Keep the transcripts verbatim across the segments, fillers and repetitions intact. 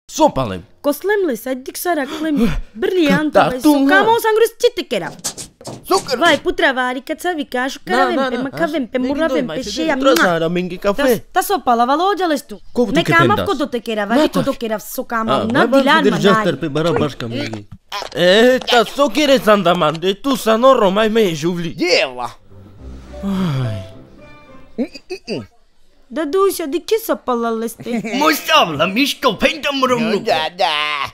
Sopalem. Koslemlis, adik saraklem, briljantovais, sukamos angris citikera. Zucker! Vai, putravari, kad savi kāšu karavim, pe makavim, pe muravim, pe šejam. Trăsara mingi kafe. Tas sopala valođales tu. Kovu tu Nekam kependas? avko do tekera, vari ko do kera sukama, Ah, na vai dilan jaster pe manai. barabaška mingi. E, ta sokire sandamande, tu sa norro mai me juvli. Jeva! Da duša, di ce sopala leste? Musavla, mișto, pentru mărămnu. Da, da!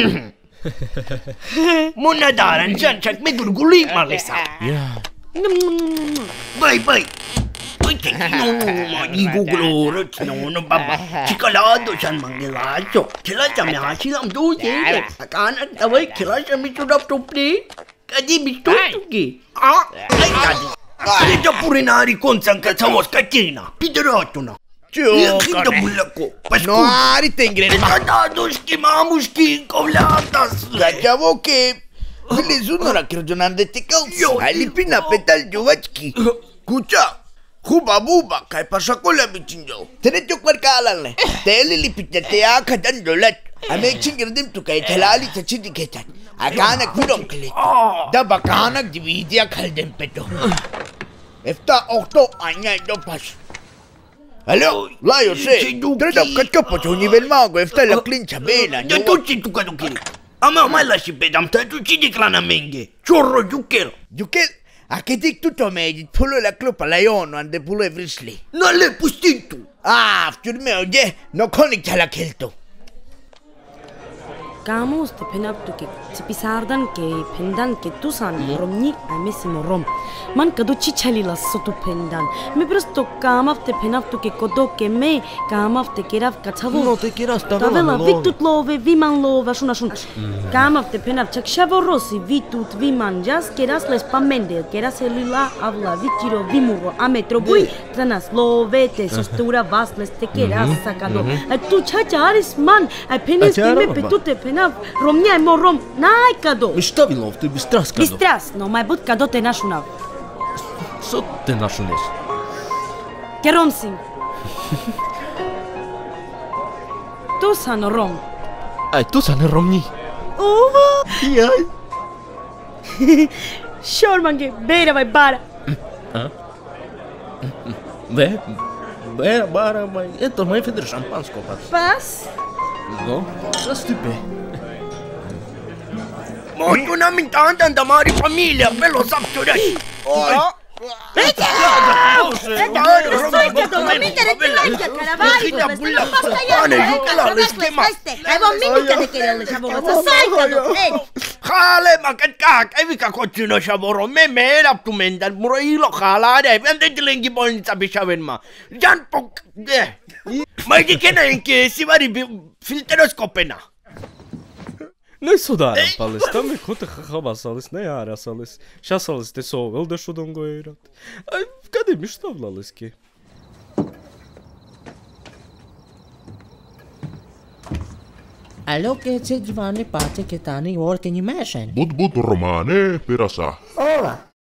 Muna dara, încerc, mi gurgului malesa. Ja. Băi, băi. Uite, nu, mă, digu glorăț, nu, nu, baba. Cicolado și-am mangelațo. Cilața mea și l-am dus ele. Acana, da, băi, cilața mi s-o dă topli. Că di mi stutuki. A, ai cadi. Liga purinari conța încăța o scatina. Pideratuna. Ia cântă bulăco. No, ari te ingredienti! Da, da, dușchi, mamușchi, covleata. Sacevo che quelle sono la ragionando te calzo. Hai lipina petal giovacchi. Cuccia. Huba buba, kai pasha kola bicinjo. Tere tok markalanle. Tele lipita te aka dan dolat. Ame chingirdim tu kai telali ta chidi ketan. Akanak vidom kle. Da bakanak dividia kaldem peto. Efta octo anya do pas. Alo, la io sei. Credo che capo c'è un livello mago e stai la clincia bene. De tutti tu cadu kiri. Ama mai lași pe dam ta tu ci declana menge. Ciorro giuchero. Giuchel, a che dic tutto me, pulo la clupa la iono ande pulo e vrisli. Non le pustin tu. Ah, fiur meu, je, no konik chala kelto. Kamus te penaptuke, cipisardan ke pendan ke tusan romni amesimo rom. Man kadu chichalila sotu pendan. Me prosto kamav te penaptuke kodo ke me kamav te kerav kachavul. No te kiras ta Tavela vitut love viman love shuna shun. Kamav te penav chak shavorosi vitut viman jas keras les pamende keras elila avla vitiro vimuro ametro bui tranas love te sostura vasles te keras sakado. Tu chacharis man ai penes ke me petute pen Romnia e morom, n-ai cadou. Šta vilov, tu bistras cadou. Bistras, no mai but cadou te nașunav. So te nașunes. Che rom sim. Tu san rom. Ai, tu sa ne romni. Ova. Jaj. Šormange, bera vai bara. Be, be, bara, mai, eto, mai feder šampansko pas. Pas? No, sa stupe. Molto una mintanta da mari famiglia, me lo sappio dai. Oh. Vete! Stai cadou, minte de tlaia, caravari, mas não basta ya. Ai vom minte de querele șavoro, sai cadou, ei. Hale, ma che cac, e mica continuo șavoro, me me era tu mendan, muroilo halare, vende de lengi bolnița bișaven ma. Jan poc, de. Mai di che ne che si vari filteroscopena. Ne sudara palis, tam ir kuta habasalis, ne ārasalis. Šasalis te sovel de šudongo eirat. Ai, kad ir mištavlaliski? Alo, che c'è Giovanni Pace che tani or che ni meshen. Bud bud romane pirasa. Ora,